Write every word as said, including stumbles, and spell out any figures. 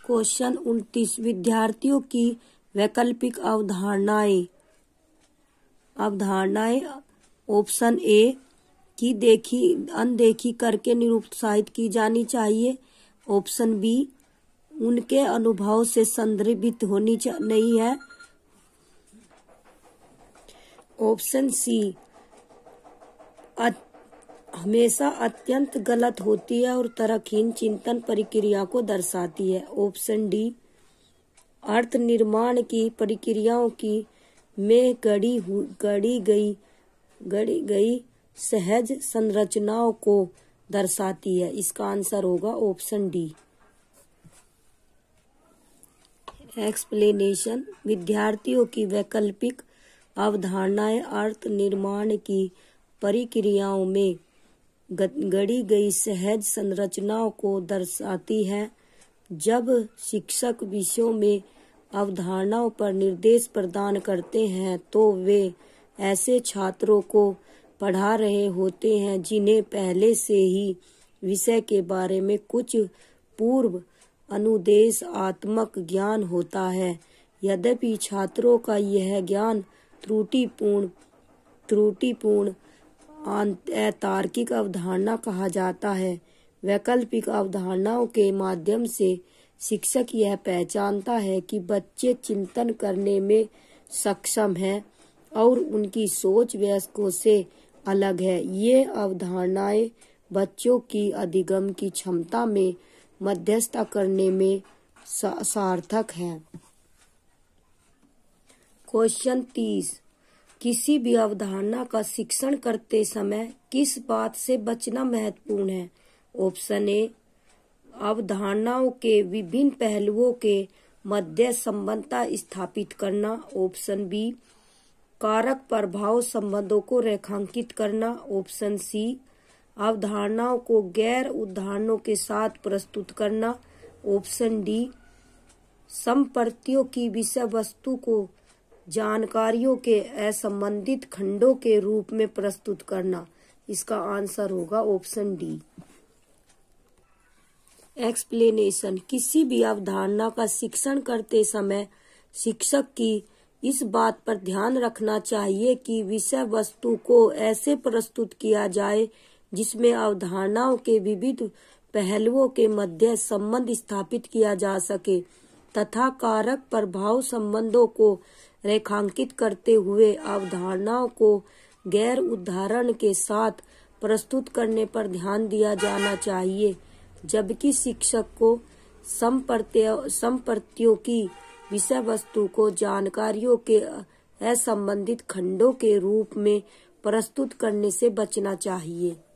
Question उनतीस, विद्यार्थियों की वैकल्पिक अवधारणाएं। अवधारणाएं ऑप्शन ए की देखी अनदेखी करके निरुत्साहित की जानी चाहिए। ऑप्शन बी उनके अनुभव से संदर्भित होनी नहीं है। ऑप्शन सी हमेशा अत्यंत गलत होती है और तर्कहीन चिंतन प्रक्रिया को दर्शाती है। ऑप्शन डी अर्थ निर्माण की प्रक्रियाओं की में गढ़ी गढ़ी गई गढ़ी गई सहज संरचनाओं को दर्शाती है। इसका आंसर होगा ऑप्शन डी। एक्सप्लेनेशन, विद्यार्थियों की वैकल्पिक अवधारणाएं अर्थ निर्माण की प्रक्रियाओं में गढ़ी गई सहज संरचनाओं को दर्शाती है। जब शिक्षक विषयों में अवधारणाओं पर निर्देश प्रदान करते हैं तो वे ऐसे छात्रों को पढ़ा रहे होते हैं जिन्हें पहले से ही विषय के बारे में कुछ पूर्व अनुदेशात्मक ज्ञान होता है। यद्यपि छात्रों का यह ज्ञान त्रुटिपूर्ण त्रुटिपूर्ण अतार्किक अवधारणा कहा जाता है। वैकल्पिक अवधारणाओं के माध्यम से शिक्षक यह पहचानता है कि बच्चे चिंतन करने में सक्षम हैं और उनकी सोच वयस्कों से अलग है। ये अवधारणाएं बच्चों की अधिगम की क्षमता में मध्यस्थता करने में सार्थक है। क्वेश्चन तीस, किसी भी अवधारणा का शिक्षण करते समय किस बात से बचना महत्वपूर्ण है। ऑप्शन ए अवधारणाओं के विभिन्न पहलुओं के मध्य संबंधता स्थापित करना। ऑप्शन बी कारक प्रभाव संबंधों को रेखांकित करना। ऑप्शन सी अवधारणाओं को गैर उदाहरणों के साथ प्रस्तुत करना। ऑप्शन डी संप्रतियों की विषय वस्तु को जानकारियों के असंबंधित खंडों के रूप में प्रस्तुत करना। इसका आंसर होगा ऑप्शन डी। एक्सप्लेनेशन, किसी भी अवधारणा का शिक्षण करते समय शिक्षक की इस बात पर ध्यान रखना चाहिए कि विषय वस्तु को ऐसे प्रस्तुत किया जाए जिसमें अवधारणाओं के विविध पहलुओं के मध्य संबंध स्थापित किया जा सके तथा कारक प्रभाव संबंधों को रेखांकित करते हुए अवधारणाओं को गैर उदाहरण के साथ प्रस्तुत करने पर ध्यान दिया जाना चाहिए। जबकि शिक्षक को संप्रतियों की विषय वस्तु को जानकारियों के असंबंधित खंडों के रूप में प्रस्तुत करने से बचना चाहिए।